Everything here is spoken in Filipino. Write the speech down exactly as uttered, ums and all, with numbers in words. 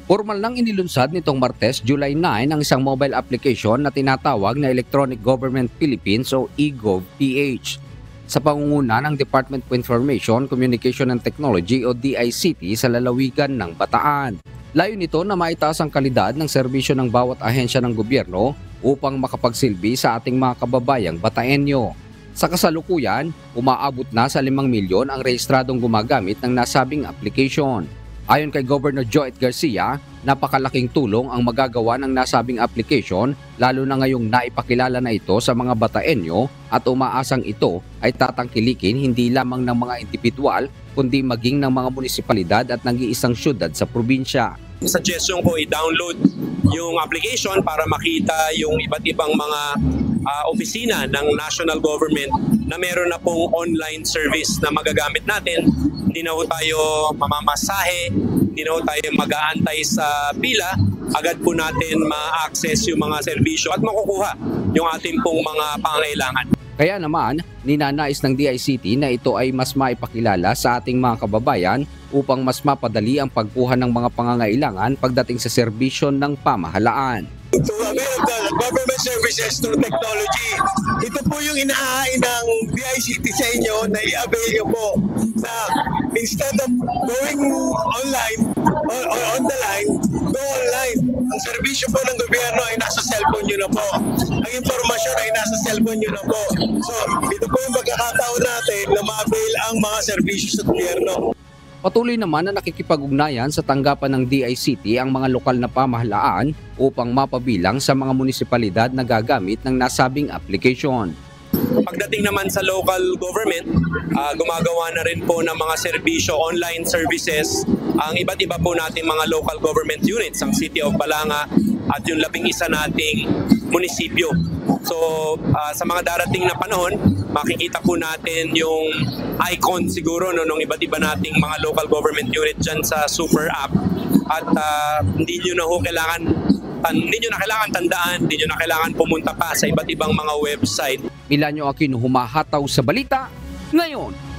Formal nang inilunsad nitong Martes, July nine, ang isang mobile application na tinatawag na Electronic Government Philippines o e-GovPH. Sa pangunguna ng Department of Information, Communication and Technology o D I C T sa lalawigan ng Bataan. Layo nito na maitaas ang kalidad ng serbisyo ng bawat ahensya ng gobyerno upang makapagsilbi sa ating mga kababayang Bataenyo. Sa kasalukuyan, umaabot na sa limang milyon ang rehistradong gumagamit ng nasabing application. Ayon kay Governor Joet Garcia, napakalaking tulong ang magagawa ng nasabing application lalo na ngayong naipakilala na ito sa mga Bataenyo at umaasang ito ay tatangkilikin hindi lamang ng mga individual kundi maging ng mga munisipalidad at nag-iisang syudad sa probinsya. Suggestion ko i-download yung application para makita yung iba't ibang mga uh, opisina ng national government na meron na pong online service na magagamit natin. Hindi na ho tayo mamamasahe, hindi na ho tayo mag-aantay sa pila. Agad po natin ma-access yung mga serbisyo at makukuha yung ating pong mga pangangailangan. Kaya naman, ninanais ng D I C T na ito ay mas maipakilala sa ating mga kababayan upang mas mapadali ang pagkuha ng mga pangangailangan pagdating sa serbisyo ng pamahalaan. To avail of the government services through technology. Ito po yung inahain ng D I C T sa inyo na i-avail nyo po na instead of going online or, or on the line, go online. Ang serbisyo po ng gobyerno ay nasa cellphone nyo na po. Ang impormasyon ay nasa cellphone nyo na po. So, ito po yung magkakataon natin na ma-avail ang mga serbisyo sa gobyerno. Patuloy naman na nakikipag-ugnayan sa tanggapan ng D I C T ang mga lokal na pamahalaan upang mapabilang sa mga munisipalidad na gagamit ng nasabing application. Pagdating naman sa local government, uh, gumagawa na rin po ng mga serbisyo, online services, ang iba't iba po nating mga local government units, ang City of Balanga at yung labing isa nating munisipyo. So uh, sa mga darating na panahon, makikita po natin yung icon siguro no, ng iba't iba nating mga local government unit dyan sa super app. At uh, hindi nyo na ho kailangan, tan hindi nyo na kailangan tandaan, hindi nyo na kailangan pumunta pa sa iba't ibang mga website. Milanyo Aquino, humahataw sa balita ngayon.